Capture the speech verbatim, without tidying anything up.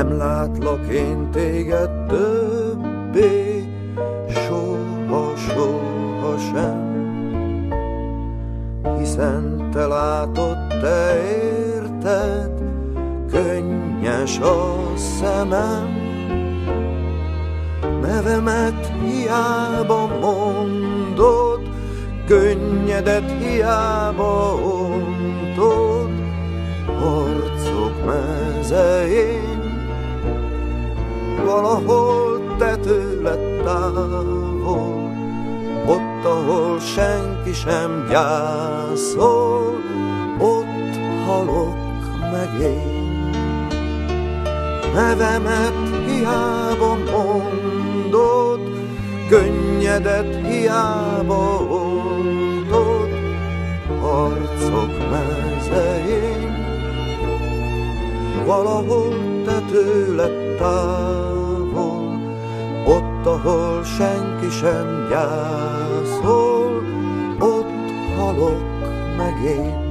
Nem látlak én téged többé, soha, soha sem. Hiszen te látod, te érted, könnyes a szemem. Nevemet hiába mondod, könnyedet hiába ontod, arcok mezején, valahol te tőled távol, ott, ahol senki sem gyászol, ott halok meg én. Nevemet hiába mondod, könnyedet hiába ontod, arcok mezején, valahol te tőled távol, ott, ahol senki sem gyászol, ott halok meg én.